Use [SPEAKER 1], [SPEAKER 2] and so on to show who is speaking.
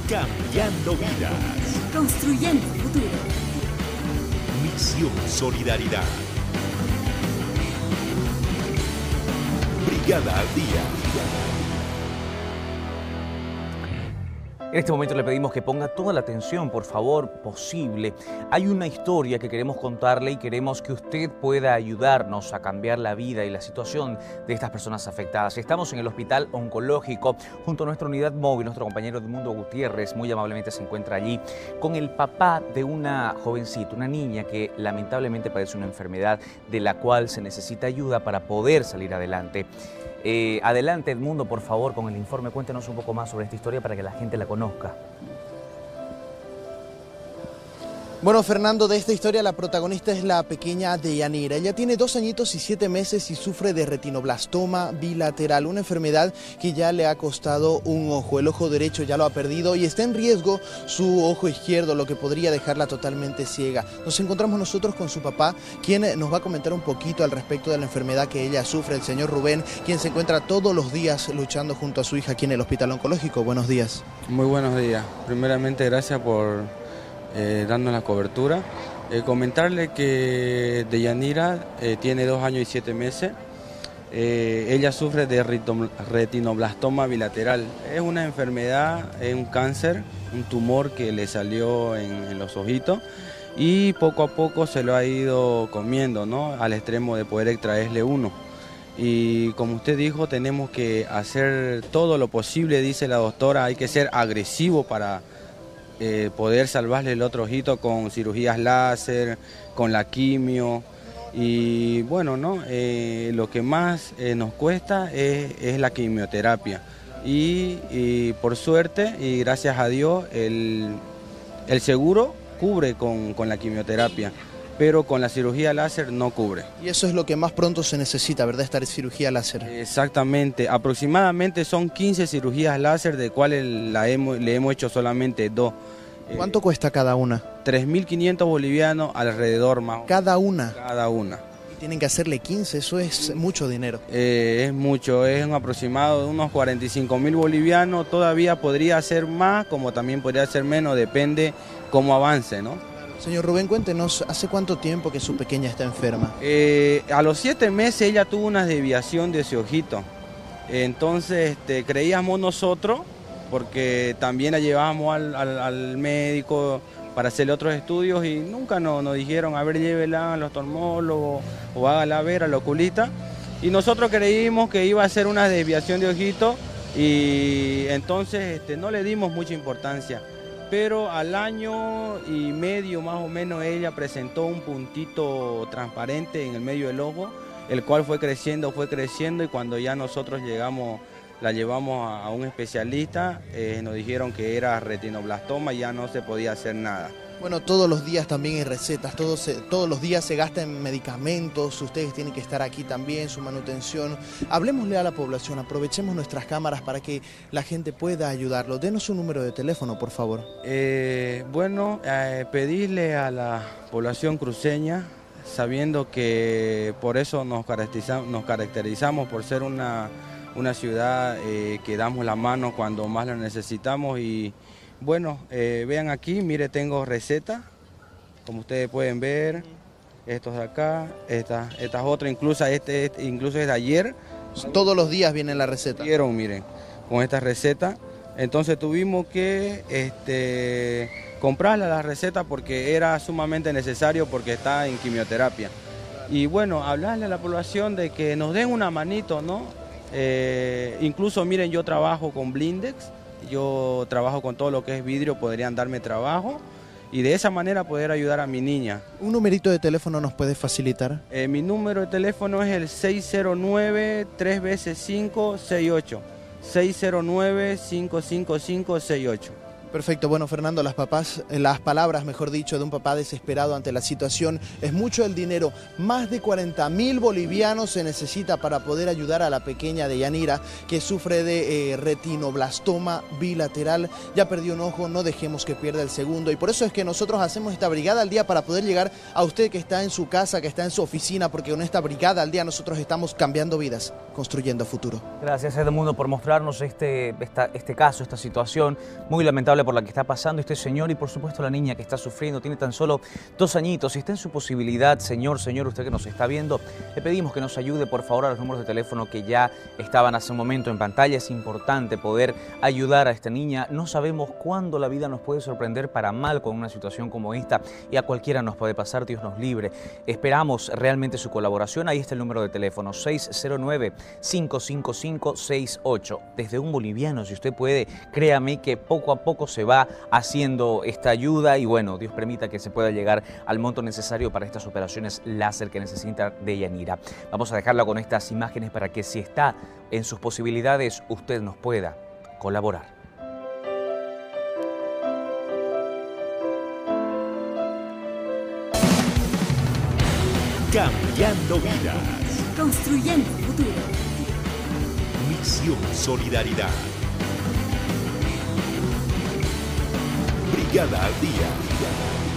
[SPEAKER 1] cambiando vidas.
[SPEAKER 2] Construyendo futuro.
[SPEAKER 1] Misión Solidaridad. Brigada al Día.
[SPEAKER 3] En este momento le pedimos que ponga toda la atención, por favor, posible. Hay una historia que queremos contarle y queremos que usted pueda ayudarnos a cambiar la vida y la situación de estas personas afectadas. Estamos en el Hospital Oncológico, junto a nuestra unidad móvil. Nuestro compañero Edmundo Gutiérrez muy amablemente se encuentra allí con el papá de una jovencita, una niña que lamentablemente padece una enfermedad de la cual se necesita ayuda para poder salir adelante. Adelante, Edmundo, por favor, con el informe. Cuéntenos un poco más sobre esta historia para que la gente la conozca.
[SPEAKER 4] Bueno, Fernando, de esta historia la protagonista es la pequeña Deyanira. Ella tiene 2 añitos y 7 meses y sufre de retinoblastoma bilateral, una enfermedad que ya le ha costado un ojo. El ojo derecho ya lo ha perdido y está en riesgo su ojo izquierdo, lo que podría dejarla totalmente ciega. Nos encontramos nosotros con su papá, quien nos va a comentar un poquito al respecto de la enfermedad que ella sufre, el señor Rubén, quien se encuentra todos los días luchando junto a su hija aquí en el Hospital Oncológico. Buenos días.
[SPEAKER 5] Muy buenos días. Primeramente, gracias por darnos la cobertura. Comentarle que Deyanira tiene 2 años y 7 meses. Ella sufre de retinoblastoma bilateral. Es una enfermedad, es un cáncer, un tumor que le salió en los ojitos y poco a poco se lo ha ido comiendo, ¿no? Al extremo de poder extraerle uno. Y como usted dijo, tenemos que hacer todo lo posible, dice la doctora, hay que ser agresivo para poder salvarle el otro ojito con cirugías láser, con la quimio. Y bueno, ¿no? Lo que más nos cuesta es la quimioterapia. Y por suerte y gracias a Dios el seguro cubre con la quimioterapia, pero con la cirugía láser no cubre.
[SPEAKER 4] Y eso es lo que más pronto se necesita, ¿verdad? Esta cirugía láser.
[SPEAKER 5] Exactamente, aproximadamente son 15 cirugías láser, de cuales le hemos hecho solamente 2.
[SPEAKER 4] ¿Cuánto cuesta cada una?
[SPEAKER 5] 3.500 bolivianos alrededor más.
[SPEAKER 4] ¿Cada una?
[SPEAKER 5] Cada una.
[SPEAKER 4] Y tienen que hacerle 15, eso es mucho dinero.
[SPEAKER 5] Es mucho, es un aproximado de unos 45.000 bolivianos, todavía podría ser más, como también podría ser menos, depende cómo avance, ¿no?
[SPEAKER 4] Señor Rubén, cuéntenos, ¿hace cuánto tiempo que su pequeña está enferma?
[SPEAKER 5] A los 7 meses ella tuvo una desviación de ese ojito. Entonces creíamos nosotros, porque también la llevábamos al médico para hacerle otros estudios y nunca nos dijeron, a ver, llévela al oftalmólogo o hágala ver al oculista. Y nosotros creímos que iba a ser una desviación de ojito y entonces no le dimos mucha importancia. Pero al año y medio más o menos ella presentó un puntito transparente en el medio del ojo, el cual fue creciendo y cuando ya nosotros la llevamos a un especialista, nos dijeron que era retinoblastoma y ya no se podía hacer nada.
[SPEAKER 4] Bueno, todos los días también hay recetas, todos los días se gasta en medicamentos, ustedes tienen que estar aquí también, su manutención. Hablemosle a la población, aprovechemos nuestras cámaras para que la gente pueda ayudarlo. Denos un número de teléfono, por favor.
[SPEAKER 5] Pedirle a la población cruceña, sabiendo que por eso nos caracterizamos por ser una ciudad que damos la mano cuando más la necesitamos. Y bueno, vean aquí, mire, tengo receta, como ustedes pueden ver, estos de acá, estas otras, incluso incluso es de ayer.
[SPEAKER 4] Todos los días viene la receta.
[SPEAKER 5] Miren, con esta receta, entonces tuvimos que comprarle la receta porque era sumamente necesario porque está en quimioterapia. Y bueno, hablarle a la población de que nos den una manito, ¿no? Incluso miren, yo trabajo con blindex, yo trabajo con todo lo que es vidrio, podrían darme trabajo y de esa manera poder ayudar a mi niña.
[SPEAKER 4] ¿Un numerito de teléfono nos puede facilitar?
[SPEAKER 5] Mi número de teléfono es el 609-3x5-68, 609-555-68.
[SPEAKER 4] Perfecto, bueno Fernando, las palabras, mejor dicho, de un papá desesperado ante la situación, es mucho el dinero, más de 40.000 bolivianos se necesita para poder ayudar a la pequeña Deyanira que sufre de retinoblastoma bilateral, ya perdió un ojo, no dejemos que pierda el segundo y por eso es que nosotros hacemos esta brigada al día para poder llegar a usted que está en su casa, que está en su oficina, porque con esta brigada al día nosotros estamos cambiando vidas, construyendo futuro.
[SPEAKER 3] Gracias Edmundo por mostrarnos este caso, esta situación muy lamentable lamentable por la que está pasando este señor y por supuesto la niña que está sufriendo. Tiene tan solo 2 añitos. Si está en su posibilidad, señor, usted que nos está viendo, le pedimos que nos ayude por favor a los números de teléfono que ya estaban hace un momento en pantalla. Es importante poder ayudar a esta niña. No sabemos cuándo la vida nos puede sorprender para mal con una situación como esta y a cualquiera nos puede pasar, Dios nos libre. Esperamos realmente su colaboración. Ahí está el número de teléfono 609-555-68. Desde un boliviano, si usted puede, créame que poco a poco se va haciendo esta ayuda y bueno, Dios permita que se pueda llegar al monto necesario para estas operaciones láser que necesita Deyanira. Vamos a dejarla con estas imágenes para que si está en sus posibilidades, usted nos pueda colaborar.
[SPEAKER 1] Cambiando vidas.
[SPEAKER 2] Construyendo futuro.
[SPEAKER 1] Misión Solidaridad. Brigada al Día.